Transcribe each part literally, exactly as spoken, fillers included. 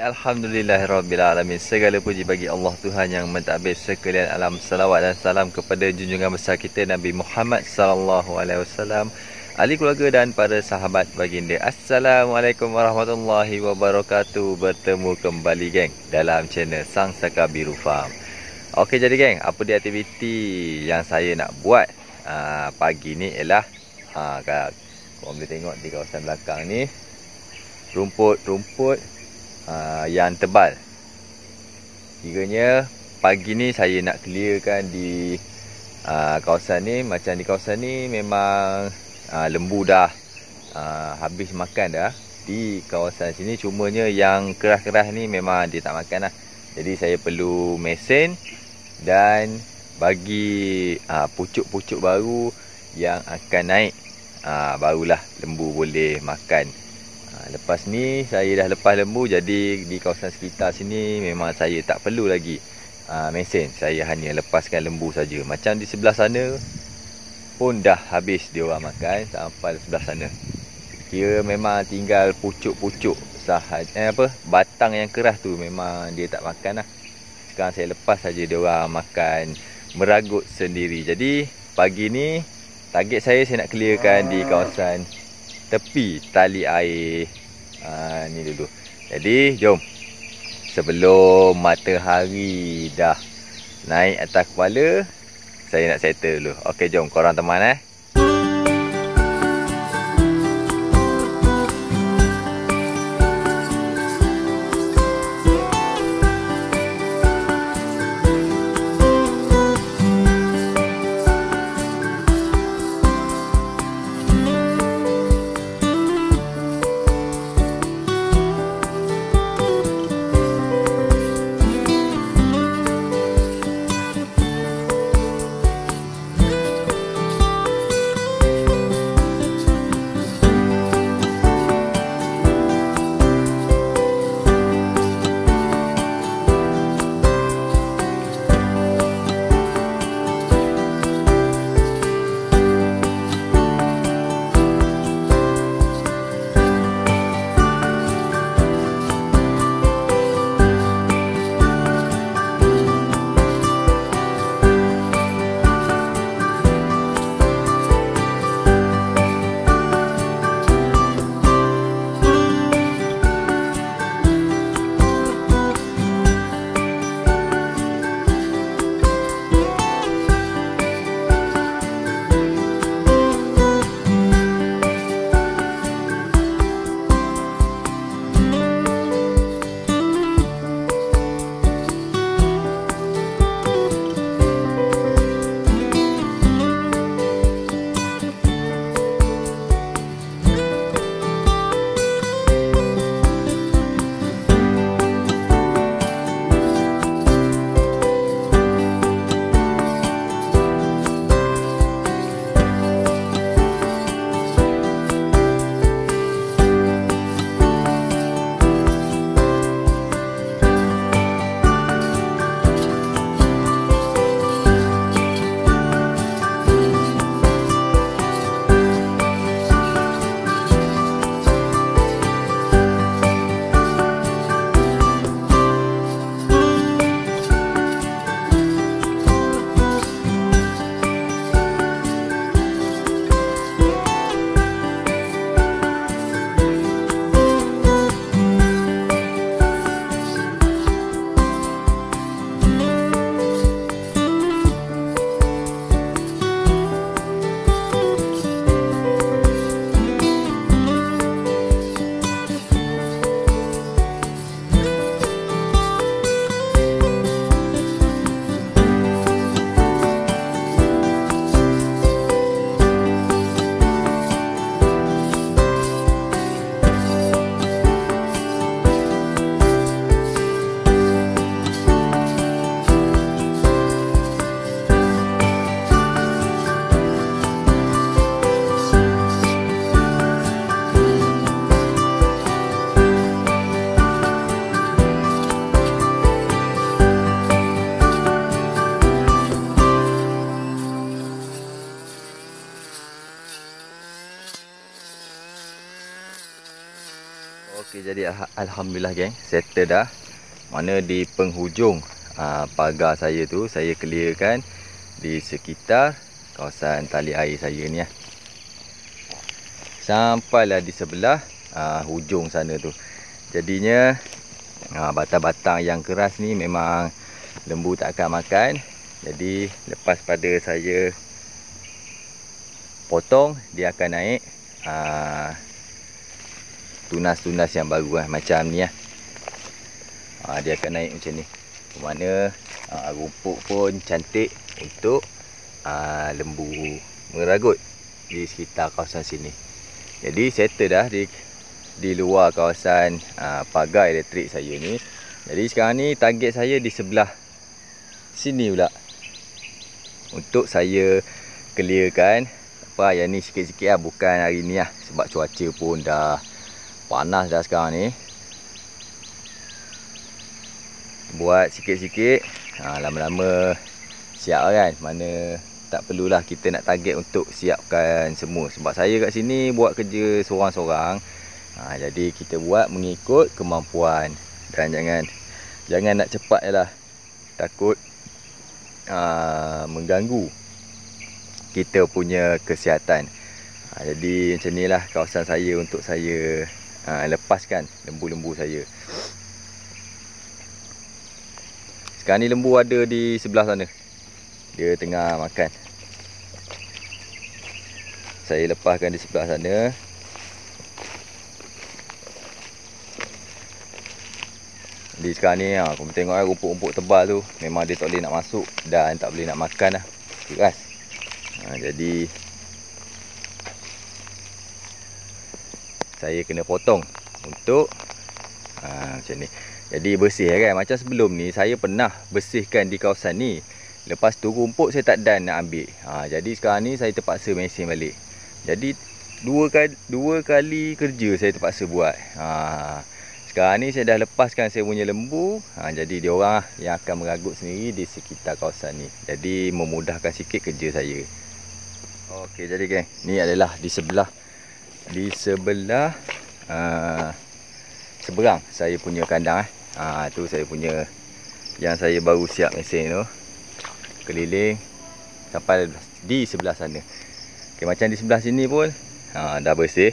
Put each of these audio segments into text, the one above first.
Alhamdulillahirrabbilalamin. Segala puji bagi Allah Tuhan yang mentadbir sekalian alam. Salawat dan salam kepada junjungan besar kita Nabi Muhammad sallallahu alaihi wasallam, ahli keluarga dan para sahabat baginda. Assalamualaikum warahmatullahi wabarakatuh. Bertemu kembali geng dalam channel Sang Saka Biru Farm. Okey, jadi geng, apa dia aktiviti yang saya nak buat aa, pagi ni ialah ha, korang boleh tengok di kawasan belakang ni rumput-rumput uh, yang tebal. Kiranya pagi ni saya nak clearkan di uh, kawasan ni. Macam di kawasan ni memang uh, lembu dah uh, habis makan dah di kawasan sini. Cumanya yang keras-keras ni memang dia tak makan lah. Jadi saya perlu mesin dan bagi uh, pucuk-pucuk baru yang akan naik. uh, Barulah lembu boleh makan. Lepas ni saya dah lepas lembu, jadi di kawasan sekitar sini memang saya tak perlu lagi uh, mesin. Saya hanya lepaskan lembu saja. Macam di sebelah sana pun dah habis dia orang makan sampai sebelah sana. Kira memang tinggal pucuk-pucuk sahaja, eh, apa batang yang keras tu memang dia tak makan lah. Sekarang saya lepas saja dia orang makan meragut sendiri. Jadi pagi ni target saya saya nak clearkan di kawasan tepi tali air ha, ni dulu. Jadi jom, sebelum matahari dah naik atas kepala, saya nak settle dulu. Okey, jom korang teman eh. Okey, jadi al alhamdulillah geng, settle dah. Mana di penghujung aa, pagar saya tu, saya clearkan di sekitar kawasan tali air saya ni lah. Sampailah di sebelah aa, hujung sana tu. Jadinya batang-batang yang keras ni memang lembu tak akan makan. Jadi lepas pada saya potong, dia akan naik aa, tunas-tunas yang baru lah, macam ni lah. Ha, dia akan naik macam ni. Mana ha, rumput pun cantik untuk ha, lembu meragut di sekitar kawasan sini. Jadi settle dah di di luar kawasan ha, pagar elektrik saya ni. Jadi sekarang ni target saya di sebelah sini pula, untuk saya clearkan apa yang ni sikit-sikit lah, bukan hari ni lah, sebab cuaca pun dah panas dah sekarang ni. Buat sikit-sikit, ha, lama-lama siap kan. Mana tak perlulah kita nak target untuk siapkan semua, sebab saya kat sini buat kerja seorang-seorang. Ha, jadi kita buat mengikut kemampuan, dan jangan jangan nak cepat je lah, takut uh, mengganggu kita punya kesihatan. Ha, jadi macam ni lah kawasan saya untuk saya uh, lepaskan lembu-lembu saya. Sekarang ni lembu ada di sebelah sana, dia tengah makan. Saya lepaskan di sebelah sana. Jadi sekarang ni ha, kau tengok lah, rumput-rumput tebal tu memang dia tak boleh nak masuk dan tak boleh nak makan lah, keras. Ha, jadi saya kena potong untuk ha, macam ni. Jadi bersih kan. Macam sebelum ni saya pernah bersihkan di kawasan ni, lepas tu rumput saya tak dan nak ambil. Ha, jadi sekarang ni saya terpaksa mesin balik. Jadi dua kali, dua kali kerja saya terpaksa buat. Ha, sekarang ni saya dah lepaskan saya punya lembu. Ha, jadi dia orang yang akan meragut sendiri di sekitar kawasan ni. Jadi memudahkan sikit kerja saya. Okey, jadi geng, ni adalah di sebelah di sebelah uh, seberang saya punya kandang eh. Ha, tu saya punya yang saya baru siap mesin tu, keliling sampai di sebelah sana. Okay, macam di sebelah sini pun ha, dah bersih,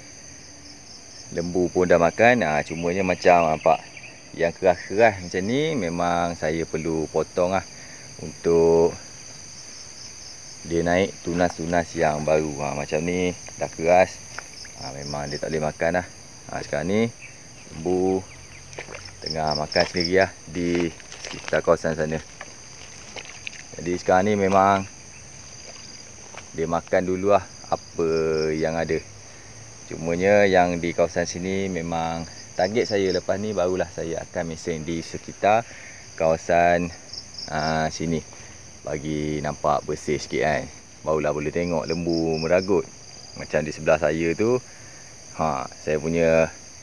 lembu pun dah makan. Ha, cumanya macam nampak yang keras-keras macam ni memang saya perlu potong lah, untuk dia naik tunas-tunas yang baru. Ha, macam ni dah keras, ha, memang dia tak boleh makan lah. Ha, sekarang ni lembu tengah makan sendiri lah di sekitar kawasan sana. Jadi sekarang ni memang dia makan dulu lah apa yang ada. Cumanya yang di kawasan sini memang target saya lepas ni barulah saya akan mesin di sekitar kawasan aa, sini, bagi nampak bersih sikit kan. Barulah boleh tengok lembu meragut. Macam di sebelah saya tu, ha, saya punya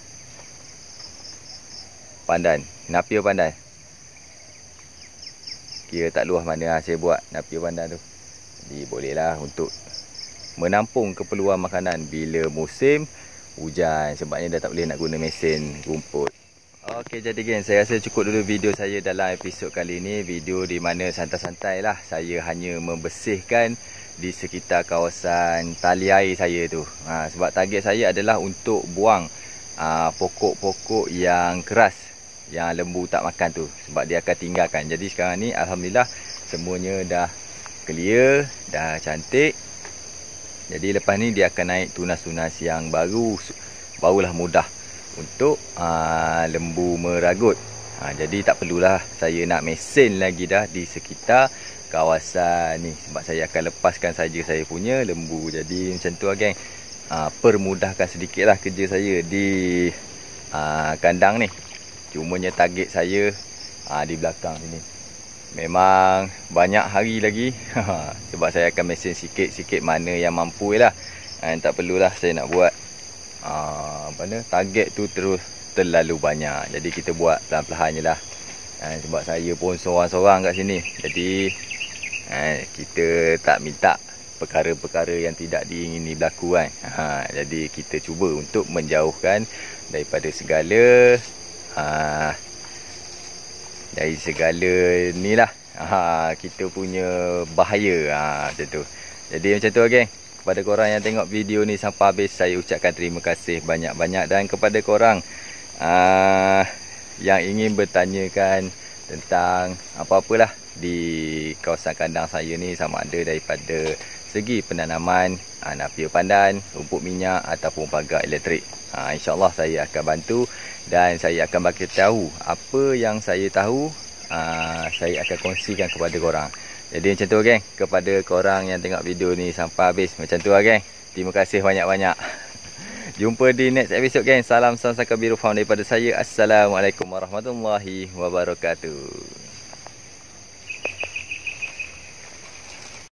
pandan, napia pandan. Kira tak luas mana lah saya buat napia pandan tu. Jadi bolehlah untuk menampung keperluan makanan bila musim hujan, sebabnya dah tak boleh nak guna mesin rumput. Okey, jadi geng, saya rasa cukup dulu video saya dalam episod kali ni. Video di mana santai-santai lah saya hanya membersihkan di sekitar kawasan tali air saya tu. Ha, sebab target saya adalah untuk buang pokok-pokok yang keras yang lembu tak makan tu, sebab dia akan tinggalkan. Jadi sekarang ni alhamdulillah semuanya dah clear, dah cantik. Jadi lepas ni dia akan naik tunas-tunas yang baru, barulah mudah untuk aa, lembu meragut. Ha, jadi tak perlulah saya nak mesin lagi dah di sekitar kawasan ni, sebab saya akan lepaskan saja saya punya lembu. Jadi macam tu lah geng, aa, permudahkan sedikit lah kerja saya di aa, kandang ni. Cumanya target saya aa, di belakang sini memang banyak hari lagi. Sebab saya akan mesin sikit-sikit mana yang mampu lah. ha, Tak perlulah saya nak buat aa, apa ni, target tu terus terlalu banyak. Jadi kita buat pelan-pelan je lah. ha, Sebab saya pun seorang-seorang kat sini. Jadi ha, kita tak minta perkara-perkara yang tidak diingini berlaku kan. Ha, jadi kita cuba untuk menjauhkan daripada segala ha, dari segala ni lah ha, kita punya bahaya ha, macam tu. Jadi macam tu geng. Kepada korang yang tengok video ni sampai habis, saya ucapkan terima kasih banyak-banyak. Dan kepada korang uh, yang ingin bertanyakan tentang apa-apalah di kawasan kandang saya ni, sama ada daripada segi penanaman, uh, napia pandan, rumput minyak ataupun pagar elektrik, uh, InsyaAllah saya akan bantu dan saya akan bagi tahu apa yang saya tahu, uh, saya akan kongsikan kepada korang. Jadi macam tu geng, kepada korang yang tengok video ni sampai habis, macam tu lah geng. Terima kasih banyak-banyak. Jumpa di next episode geng. Salam Sang Saka Biru Farm daripada saya. Assalamualaikum warahmatullahi wabarakatuh.